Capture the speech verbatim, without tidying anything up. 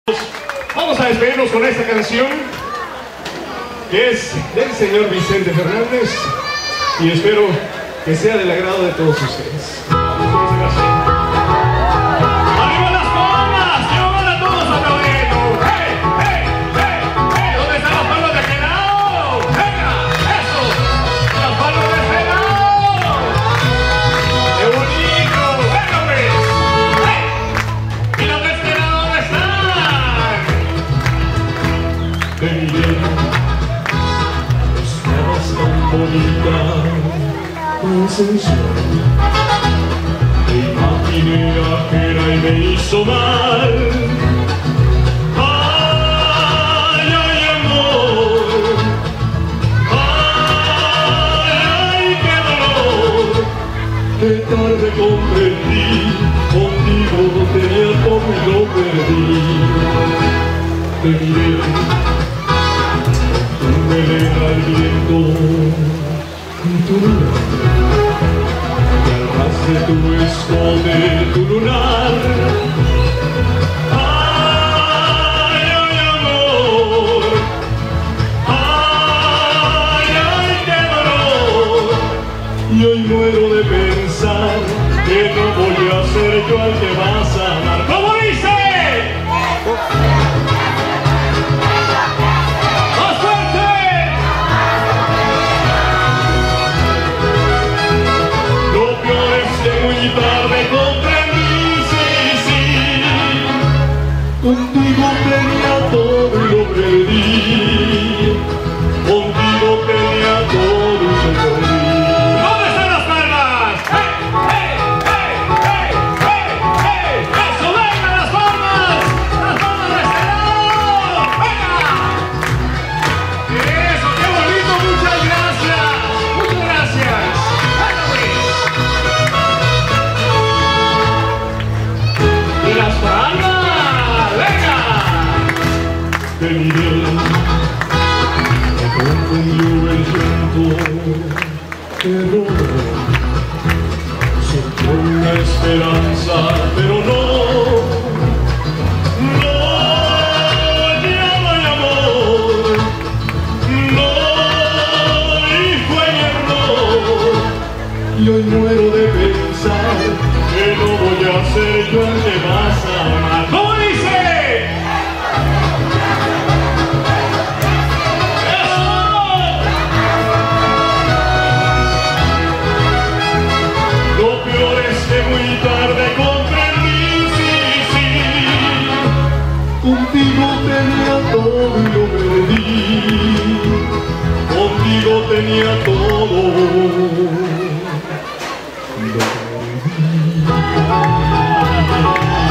Vamos a despedirnos con esta canción que es del señor Vicente Fernández y espero que sea del agrado de todos ustedes. Muchas gracias. ¡Arriba las palmas! ¡Que van a todos aplaudiendo! ¡Hey, hey, hey, hey! ¿Dónde están las palmas de aquel lado? ¡Venga! ¡Eso! ¡Las palmas de este lado! ¡Qué bonito! ¡Venga, pues! ¡Hey! ¿Y los de este lado dónde están? Te miré, estabas tan bonita, tan sensual. Te imaginé ajena y me hizo mal. Ay, ay, amor. Ay, ay, qué dolor. Qué tarde comprendí, contigo tenía todo y lo perdí. Te miré, tu melena al viento y tu lunar. De tu escote, tu lunar. Ay, ay, amor. Ay, ay, qué dolor. Y hoy muero de pensar que no voy a ser yo al que vas a amar. ¿Cómo dice? ¡Más fuerte! Muy tarde comprendí, sí, sí. Contigo tenía todo y lo perdí. Contigo tenía todo y lo perdí. ¿Dónde están las palmas? ¡Hey, hey, hey, hey, hey, hey! ¡Eso, venga las palmas! ¡Las palmas de este lado! ¡Venga! ¡Eso, qué bonito! ¡Muchas gracias! ¡Muchas gracias! ¡Las palmas! ¡Venga! Te miré, me confundió el llanto, te robó. Surgió una esperanza, pero no. No, ya no hay amor. No, y fue mi error. Y hoy muero de pensar que no voy a ser yo el que vas a amar. ¿Cómo dice? ¡Eso! Lo peor es que muy tarde comprendí, sí, sí. Contigo tenía todo y lo perdí. Contigo tenía todo. Lo perdí.